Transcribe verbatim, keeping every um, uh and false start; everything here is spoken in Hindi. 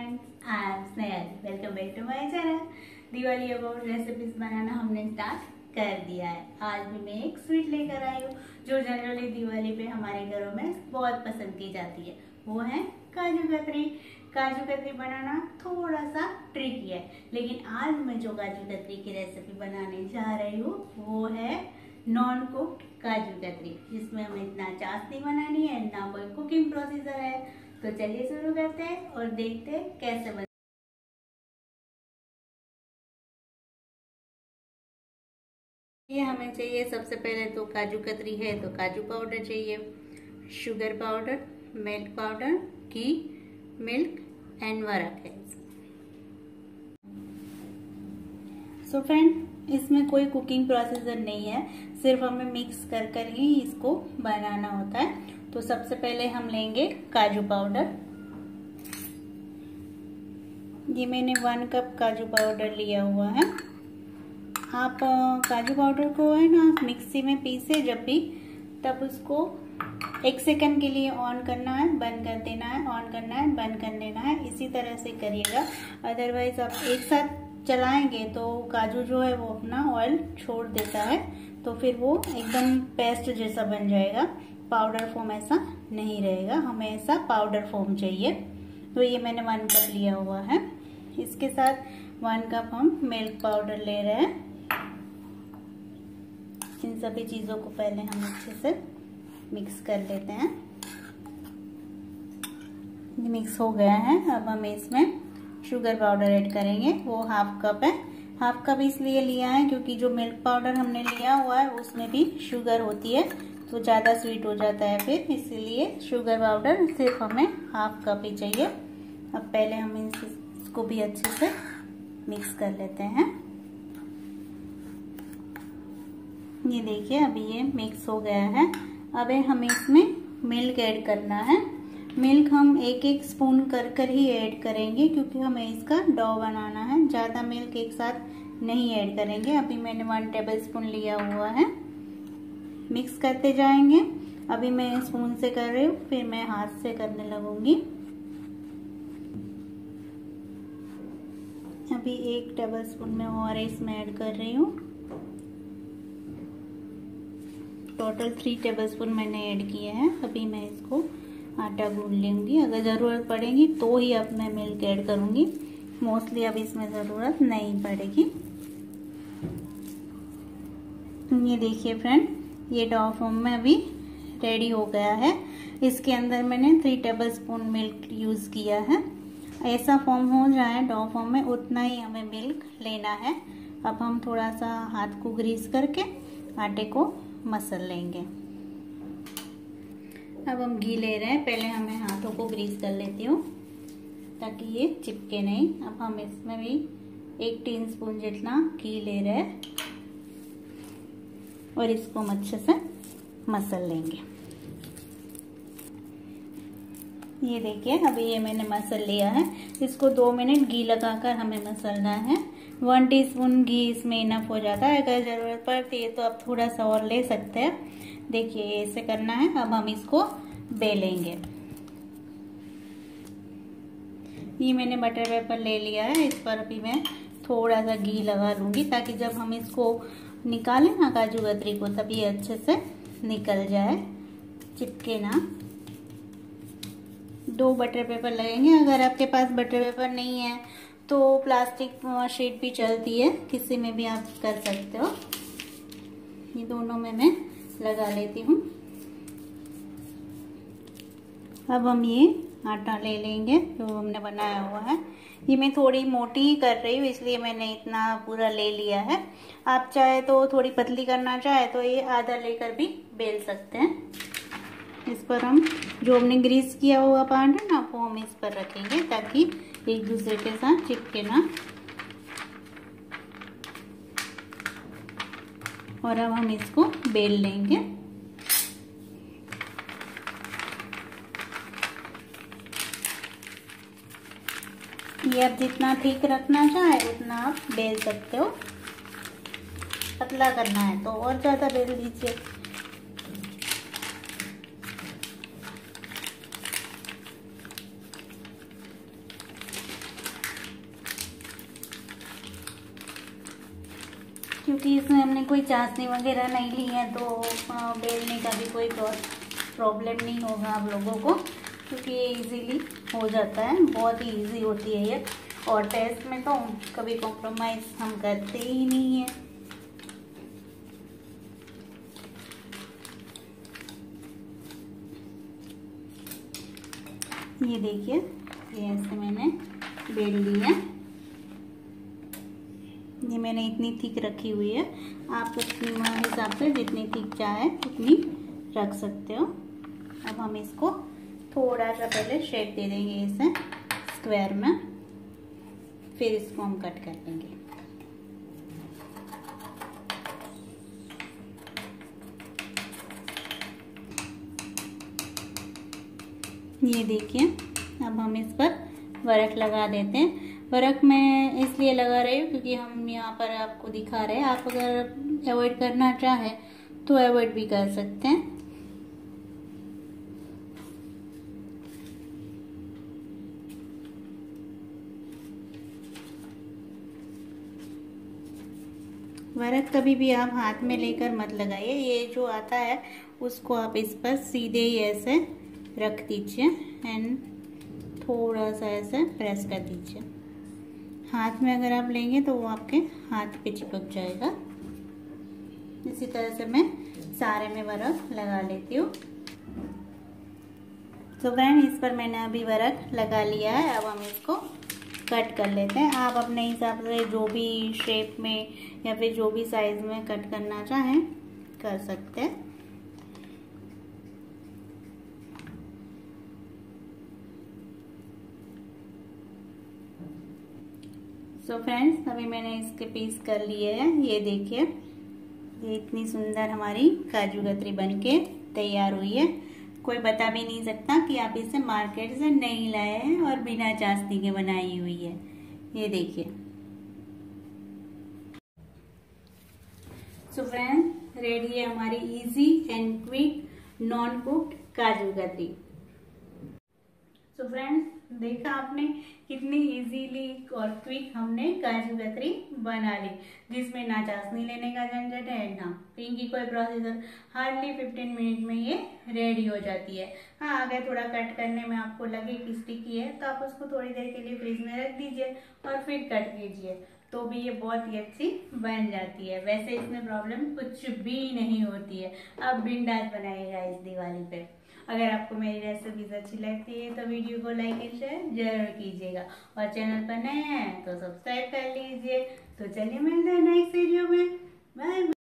Friends, I am Snehal. Welcome back to my channel. Diwali about recipes बनाना हमने स्टार्ट कर दिया है। आज भी मैं एक स्वीट लेकर आई हूँ जो जनरली दिवाली पे हमारे घरों में बहुत पसंद की जाती है। वो है काजू कतरी। काजू कतरी बनाना थोड़ा सा ट्रिकी है, लेकिन आज मैं जो काजू कतरी की रेसिपी बनाने जा रही हूँ वो है नॉन कुक्ड काजू कतरी, जिसमें हमें इतना चाशनी बनानी है, ना कोई कुकिंग प्रोसीजर है। तो चलिए शुरू करते हैं और देखते हैं कैसे बन ये हमें चाहिए। सबसे पहले तो काजू कतरी है तो काजू पाउडर चाहिए, शुगर पाउडर, मिल्क पाउडर, घी, मिल्क एंड वरक है। सो फ्रेंड, इसमें कोई कुकिंग प्रोसीजर नहीं है, सिर्फ हमें मिक्स कर कर ही इसको बनाना होता है। तो सबसे पहले हम लेंगे काजू पाउडर। ये मैंने वन कप काजू पाउडर लिया हुआ है। आप काजू पाउडर को है ना मिक्सी में पीसे जब भी, तब उसको एक सेकंड के लिए ऑन करना है, बंद कर देना है, ऑन करना है, बंद कर देना है। इसी तरह से करिएगा, अदरवाइज आप एक साथ चलाएंगे तो काजू जो है वो अपना ऑयल छोड़ देता है, तो फिर वो एकदम पेस्ट जैसा बन जाएगा। पाउडर फॉर्म ऐसा नहीं रहेगा, हमें ऐसा पाउडर फॉर्म चाहिए। तो ये मैंने वन कप लिया हुआ है। इसके साथ वन कप हम मिल्क पाउडर ले रहे हैं। इन सभी चीज़ों को पहले हम अच्छे से मिक्स कर लेते हैं। ये मिक्स हो गया है। अब हम इसमें शुगर पाउडर ऐड करेंगे। वो हाफ कप है। हाफ कप इसलिए लिया है क्योंकि जो मिल्क पाउडर हमने लिया हुआ है उसमें भी शुगर होती है, तो ज़्यादा स्वीट हो जाता है फिर, इसीलिए शुगर पाउडर सिर्फ हमें हाफ कप ही चाहिए। अब पहले हम इसको भी अच्छे से मिक्स कर लेते हैं। ये देखिए, अभी ये मिक्स हो गया है। अब हमें इसमें मिल्क ऐड करना है। मिल्क हम एक एक स्पून कर कर ही ऐड करेंगे क्योंकि हमें इसका डो बनाना है। ज़्यादा मिल्क एक साथ नहीं ऐड करेंगे। अभी मैंने वन टेबल स्पून लिया हुआ है। मिक्स करते जाएंगे। अभी मैं स्पून से कर रही हूँ, फिर मैं हाथ से करने लगूंगी। अभी एक टेबल स्पून में और इसमें ऐड कर रही हूँ। टोटल थ्री टेबल स्पून मैंने ऐड किए हैं। अभी मैं इसको आटा गूंद लूँगी। अगर ज़रूरत पड़ेगी तो ही अब मैं मिल्क ऐड करूँगी, मोस्टली अब इसमें ज़रूरत नहीं पड़ेगी। ये देखिए फ्रेंड, ये डो फॉर्म में अभी रेडी हो गया है। इसके अंदर मैंने three tablespoon milk use किया है। ऐसा फॉर्म हो जाए डो फॉर्म में, उतना ही हमें मिल्क लेना है। अब हम थोड़ा सा हाथ को ग्रीस करके आटे को मसल लेंगे। अब हम घी ले रहे हैं। पहले हमें हाथों को ग्रीस कर लेती हूँ ताकि ये चिपके नहीं। अब हम इसमें भी एक टीन स्पून जितना घी ले रहे हैं और इसको हम अच्छे से मसल लेंगे। ये देखिए, अभी ये मैंने मसल लिया है। इसको दो मिनट घी लगाकर हमें मसलना है। वन टीस्पून घी इसमें इनफ हो जाता है। अगर ज़रूरत पड़ती है तो आप थोड़ा सा और ले सकते हैं। देखिए, ऐसे करना है। अब हम इसको बेलेंगे। ये मैंने बटर पेपर ले लिया है। इस पर अभी मैं थोड़ा सा घी लगा लूँगी ताकि जब हम इसको निकालें ना काजू कतरी को, तब ये अच्छे से निकल जाए, चिपके ना। दो बटर पेपर लगेंगे। अगर आपके पास बटर पेपर नहीं है तो प्लास्टिक शीट भी चलती है, किसी में भी आप कर सकते हो। ये दोनों में मैं लगा लेती हूँ। अब हम ये आटा ले लेंगे जो हमने बनाया हुआ है। ये मैं थोड़ी मोटी ही कर रही हूँ, इसलिए मैंने इतना पूरा ले लिया है। आप चाहे तो थोड़ी पतली करना चाहे तो ये आधा लेकर भी बेल सकते हैं। इस पर हम जो हमने ग्रीस किया हुआ पान है ना, वो हम इस पर रखेंगे ताकि एक दूसरे के साथ चिपके ना। और अब हम इसको बेल लेंगे। ये आप जितना ठीक रखना चाहे उतना आप बेल सकते हो। पतला करना है तो और ज़्यादा बेल दीजिए। क्योंकि इसमें हमने कोई चाशनी वगैरह नहीं ली है तो बेलने का भी कोई प्रॉब्लम नहीं होगा आप लोगों को, क्योंकि ये इजीली हो जाता है, बहुत ही इजी होती है ये। और टेस्ट में तो कभी कॉम्प्रोमाइज़ हम करते ही नहीं है। ये देखिए, ये ऐसे मैंने बेल ली है। ये मैंने इतनी थिक रखी हुई है, आप अपने हिसाब से जितनी थिक चाहे उतनी रख सकते हो। अब हम इसको थोड़ा सा पहले शेप दे देंगे इसे स्क्वायर में, फिर इसको हम कट कर लेंगे। ये देखिए, अब हम इस पर वर्क लगा देते हैं। वर्क मैं इसलिए लगा रही हूँ क्योंकि हम यहाँ पर आपको दिखा रहे हैं। आप अगर अवॉइड करना चाहें तो अवॉइड भी कर सकते हैं। वर्क कभी भी आप हाथ में लेकर मत लगाइए। ये जो आता है उसको आप इस पर सीधे ही ऐसे रख दीजिए एंड थोड़ा सा ऐसे प्रेस कर दीजिए। हाथ में अगर आप लेंगे तो वो आपके हाथ पे चिपक जाएगा। इसी तरह से मैं सारे में वर्क लगा लेती हूँ। तो फ्रेंड, इस पर मैंने अभी वर्क लगा लिया है। अब हम इसको कट कर लेते हैं। आप अपने हिसाब से जो भी शेप में या फिर जो भी साइज में कट करना चाहें कर सकते हैं। सो फ्रेंड्स, अभी मैंने इसके पीस कर लिए हैं। ये देखिए, ये इतनी सुंदर हमारी काजू कतरी बनके तैयार हुई है। कोई बता भी नहीं सकता कि आप इसे मार्केट से नहीं लाए हैं और बिना चाशनी के बनाई हुई है। ये देखिए। सो फ्रेंड्स, रेडी है हमारी easy and quick non cooked kaju katri. So friends, देखा आपने कितनी इजीली और क्विक हमने काजू कतरी बना ली, जिसमें ना चाशनी लेने का झंझट है ना कहीं की कोई प्रोसीजर। हार्डली फिफ्टीन मिनट में ये रेडी हो जाती है। हाँ, अगर थोड़ा कट करने में आपको लगे कि स्टिकी है तो आप उसको थोड़ी देर के लिए फ्रिज में रख दीजिए और फिर कट कीजिए, तो भी ये बहुत ही अच्छी बन जाती है। वैसे इसमें प्रॉब्लम कुछ भी नहीं होती है। अब बिंदास बनाइएगा इस दिवाली पे। अगर आपको मेरी रेसिपीज अच्छी लगती है तो वीडियो को लाइक एंड शेयर जरूर कीजिएगा, और चैनल पर नए हैं तो सब्सक्राइब कर लीजिए। तो चलिए मिलते हैं नेक्स्ट वीडियो में। बाय।